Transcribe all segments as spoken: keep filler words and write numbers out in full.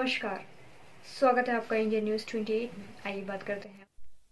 नमस्कार, स्वागत है आपका इंडियन न्यूज अट्ठाईस में। आइए बात करते हैं।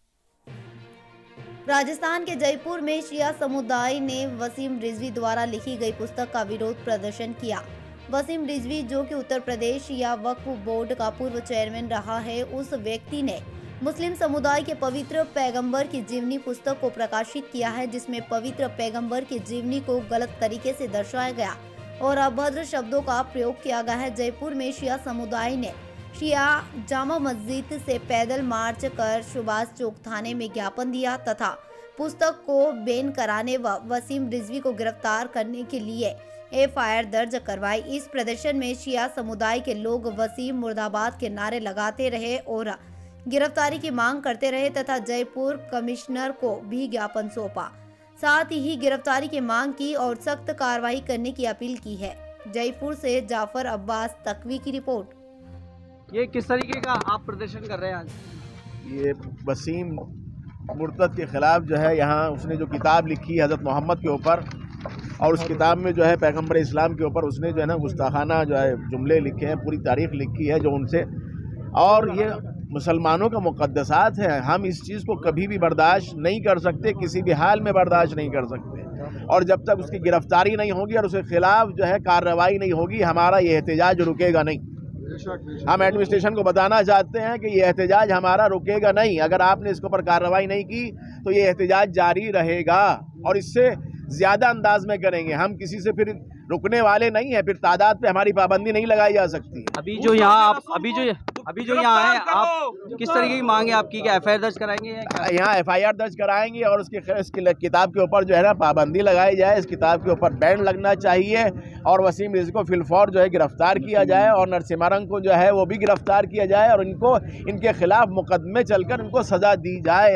राजस्थान के जयपुर में शिया समुदाय ने वसीम रिजवी द्वारा लिखी गई पुस्तक का विरोध प्रदर्शन किया। वसीम रिजवी, जो कि उत्तर प्रदेश शिया वक्फ बोर्ड का पूर्व चेयरमैन रहा है, उस व्यक्ति ने मुस्लिम समुदाय के पवित्र पैगंबर की जीवनी पुस्तक को प्रकाशित किया है, जिसमें पवित्र पैगंबर की जीवनी को गलत तरीके से दर्शाया गया और अभद्र शब्दों का प्रयोग किया गया है। जयपुर में शिया समुदाय ने शिया जामा मस्जिद से पैदल मार्च कर सुभाष चौक थाने में ज्ञापन दिया तथा पुस्तक को बैन कराने व वसीम रिजवी को गिरफ्तार करने के लिए एफ आई आर दर्ज करवाई। इस प्रदर्शन में शिया समुदाय के लोग वसीम मुर्दाबाद के नारे लगाते रहे और गिरफ्तारी की मांग करते रहे तथा जयपुर कमिश्नर को भी ज्ञापन सौंपा। साथ ही गिरफ्तारी की मांग की और सख्त कार्रवाई करने की अपील की है। जयपुर से जाफर अब्बास तकवी की रिपोर्ट। ये किस तरीके का आप प्रदर्शन कर रहे हैं आज? ये वसीम मुर्तद के ख़िलाफ़ जो है, यहाँ उसने जो किताब लिखी है हज़रत मोहम्मद के ऊपर, और उस किताब में जो है पैगंबर इस्लाम के ऊपर उसने जो है ना गुस्ताखाना जो है जुमले लिखे हैं, पूरी तारीख लिखी है जो उनसे, और ये मुसलमानों का मुक़द्दसात है। हम इस चीज़ को कभी भी बर्दाश्त नहीं कर सकते, किसी भी हाल में बर्दाश्त नहीं कर सकते, और जब तक उसकी गिरफ्तारी नहीं होगी और उसके खिलाफ जो है कार्रवाई नहीं होगी, हमारा ये एहतजाज रुकेगा नहीं। हम एडमिनिस्ट्रेशन को बताना चाहते हैं कि ये एहतजाज हमारा रुकेगा नहीं। अगर आपने इसके ऊपर कार्रवाई नहीं की तो ये एहतजाज जारी रहेगा और इससे ज़्यादा अंदाज में करेंगे। हम किसी से फिर रुकने वाले नहीं है, फिर तादाद पे हमारी पाबंदी नहीं लगाई जा सकती। अभी जो यहाँ आप अभी जो अभी जो यहाँ है, आप किस तरीके की मांग है आपकी? क्या एफ आई आर दर्ज कराएंगे? यहाँ एफ आई आर दर्ज कराएंगे और उसके इसकी किताब के ऊपर जो है ना पाबंदी लगाई जाए, इस किताब के ऊपर बैन लगना चाहिए और वसीम रिजवी को फिलफौर जो है गिरफ्तार किया जाए और नरसिम्हारंग को जो है वो भी गिरफ्तार किया जाए और इनको इनके खिलाफ मुकदमे चलकर इनको सजा दी जाए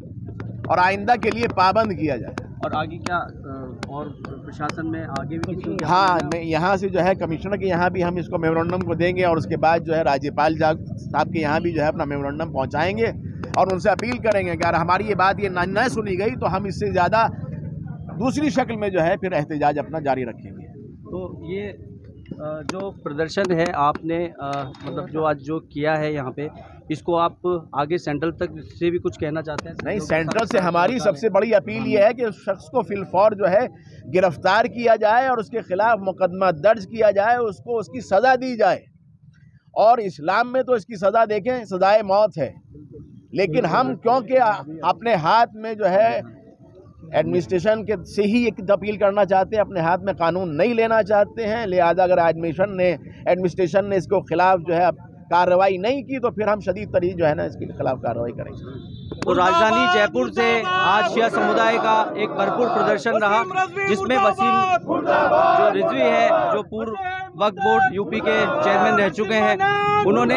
और आइंदा के लिए पाबंद किया जाए। और आगे क्या और प्रशासन में आगे भी किसी? हाँ, मैं यहाँ से जो है कमिश्नर के यहाँ भी हम इसको मेमोरेंडम को देंगे और उसके बाद जो है राज्यपाल साहब के यहाँ भी जो है अपना मेमोरेंडम पहुँचाएंगे और उनसे अपील करेंगे कि अगर हमारी ये बात ये न सुनी गई तो हम इससे ज़्यादा दूसरी शक्ल में जो है फिर एहतजाज अपना जारी रखेंगे। तो ये जो प्रदर्शन है आपने मतलब जो आज जो किया है यहाँ पे, इसको आप आगे सेंट्रल तक से भी कुछ कहना चाहते हैं? नहीं, सेंट्रल से हमारी सबसे बड़ी अपील ये है कि उस शख्स को फिलफौर जो है गिरफ्तार किया जाए और उसके खिलाफ मुकदमा दर्ज किया जाए, उसको उसकी सज़ा दी जाए। और इस्लाम में तो इसकी सज़ा देखें, सज़ाए मौत है, लेकिन हम क्योंकि अपने हाथ में जो है एडमिनिस्ट्रेशन के से ही एक अपील करना चाहते हैं, अपने हाथ में कानून नहीं लेना चाहते हैं, लिहाजा अगर एडमिशन ने एडमिनिस्ट्रेशन ने इसको खिलाफ जो है कार्रवाई नहीं की तो फिर हम शदीद तरीन जो है ना इसके खिलाफ कार्रवाई करेंगे। तो राजधानी जयपुर से आज शिया समुदाय का एक भरपूर प्रदर्शन रहा, जिसमें वसीम जो रिजवी है, जो पूर्व वक्फ बोर्ड यूपी के चेयरमैन रह चुके हैं, उन्होंने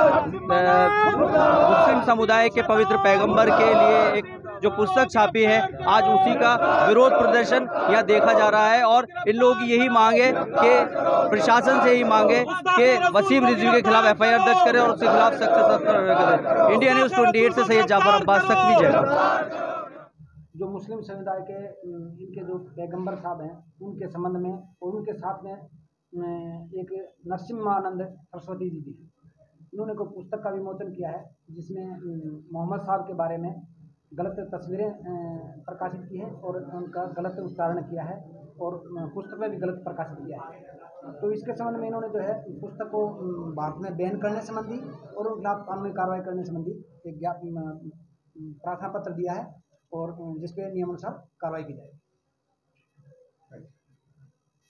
मुस्लिम समुदाय के पवित्र पैगंबर के लिए एक जो पुस्तक छापी है, आज उसी का विरोध प्रदर्शन यहाँ देखा जा रहा है। और इन लोगों की यही मांग है कि प्रशासन से यही मांग है कि वसीम रिजवी के खिलाफ एफ आई आर दर्ज करें और उसके खिलाफ सख्त सख्त करें। इंडिया न्यूज़ अट्ठाईस से सैयद जाफर अब्बास तकवी जयपुर। जो मुस्लिम समुदाय के इनके जो पैगंबर साहब हैं उनके संबंध में और उनके साथ में एक नरसिम्हानंद सरस्वती जी भी, इन्होंने को पुस्तक का विमोचन किया है, जिसमें मोहम्मद साहब के बारे में गलत तस्वीरें प्रकाशित की हैं और उनका गलत उच्चारण किया है और पुस्तक में भी गलत प्रकाशित किया है। तो इसके संबंध में इन्होंने जो है पुस्तक को भारत में बैन करने संबंधी और उनके खिलाफ कानूनी कार्रवाई करने संबंधी एक प्रार्थना पत्र दिया है और जिस पे नियमानुसार कार्रवाई की जाएगी।